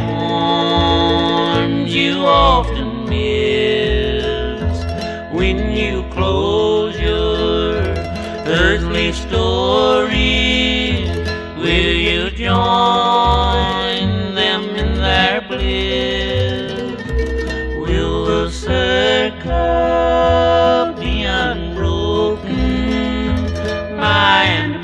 storms you often miss when you close your earthly stories. Will you join them in their bliss? Will the circle be unbroken by and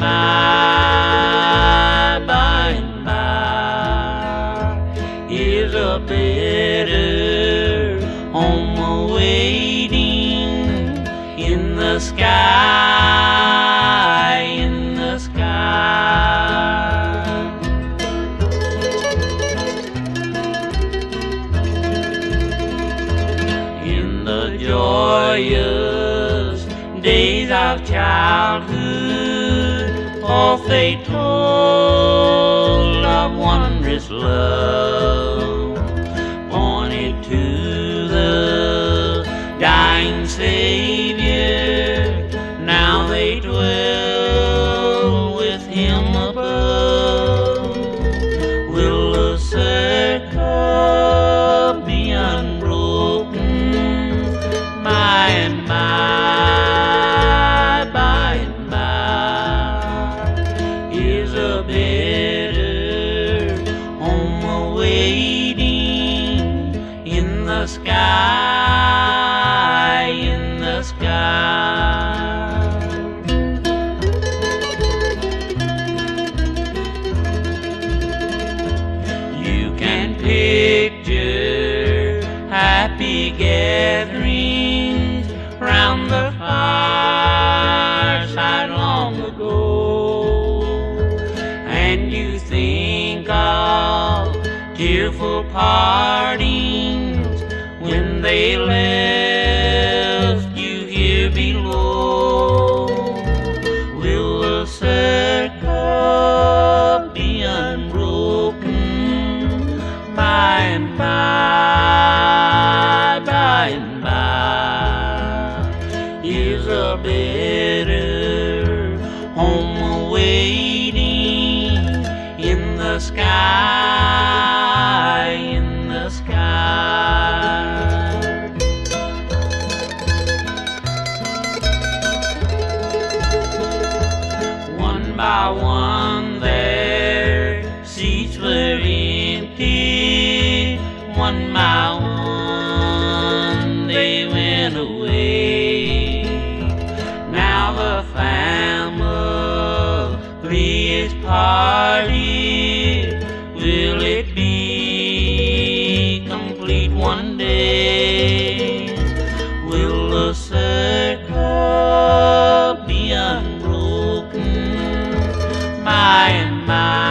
by, is a better home awaiting in the sky, in the sky. In the joyous days of childhood, oft they told of wondrous love, pointed to the dying Savior. Now they dwell with Him above. Will the circle be unbroken by and by, is a better home awaiting in the sky, in the sky. You can picture happy gatherings round the fireside long ago, and you think of tearful partings when they left you here below. Will the circle be unbroken by and by, is a better home awaiting in the sky, in the sky. One by one their seats were empty, one by one they went away. Now the family is parted. Will it be complete one day? Will the circle be unbroken by and by?